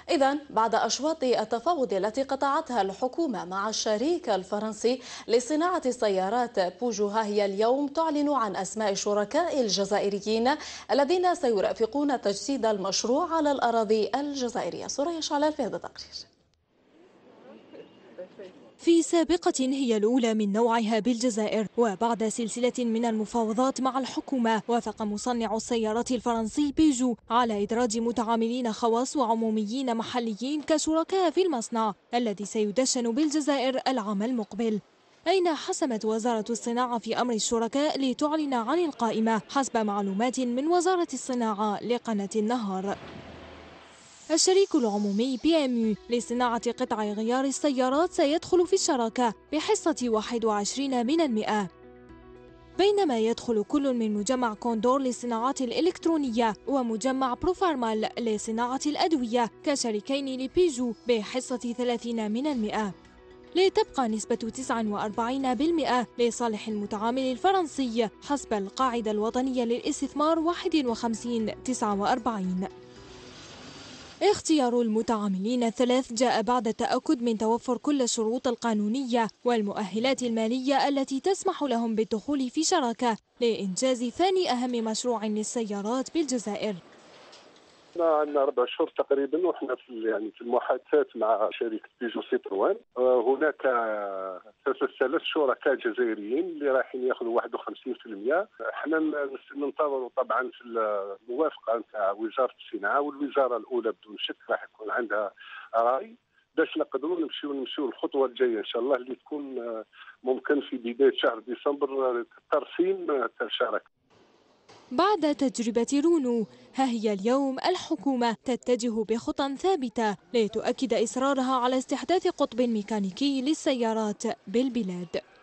إذن بعد أشواط التفاوض التي قطعتها الحكومة مع الشريك الفرنسي لصناعة السيارات بوجو، ها هي اليوم تعلن عن أسماء الشركاء الجزائريين الذين سيرافقون تجسيد المشروع على الأراضي الجزائرية. سوريا شعلال في هذا التقرير. في سابقة هي الأولى من نوعها بالجزائر، وبعد سلسلة من المفاوضات مع الحكومة، وافق مصنع السيارات الفرنسي بيجو على إدراج متعاملين خواص وعموميين محليين كشركاء في المصنع الذي سيدشن بالجزائر العام المقبل. أين حسمت وزارة الصناعة في أمر الشركاء لتعلن عن القائمة حسب معلومات من وزارة الصناعة لقناة النهار. الشريك العمومي PMU لصناعة قطع غيار السيارات سيدخل في الشراكة بحصة 21%، بينما يدخل كل من مجمع كوندور للصناعات الإلكترونية ومجمع بروفارمال لصناعة الأدوية كشريكين لبيجو بحصة 30%، لتبقى نسبة 49% لصالح المتعامل الفرنسي حسب القاعدة الوطنية للاستثمار 51-49. اختيار المتعاملين الثلاث جاء بعد التأكد من توفر كل الشروط القانونية والمؤهلات المالية التي تسمح لهم بالدخول في شراكة لإنجاز ثاني أهم مشروع للسيارات بالجزائر. عندنا 4 شهور تقريبا وحنا في المحادثات مع شركه بيجو سيتروان. هناك 3 شركاء جزائريين اللي رايحين ياخذوا 51%. احنا ننتظروا طبعا في الموافقه نتاع وزاره الصناعه، والوزاره الاولى بدون شك راح يكون عندها راي باش نقدروا نمشيو الخطوه الجايه ان شاء الله اللي تكون ممكن في بدايه شهر ديسمبر ترسيم الشراكه. بعد تجربة رونو، ها هي اليوم الحكومة تتجه بخطى ثابتة لتؤكد إصرارها على استحداث قطب ميكانيكي للسيارات بالبلاد.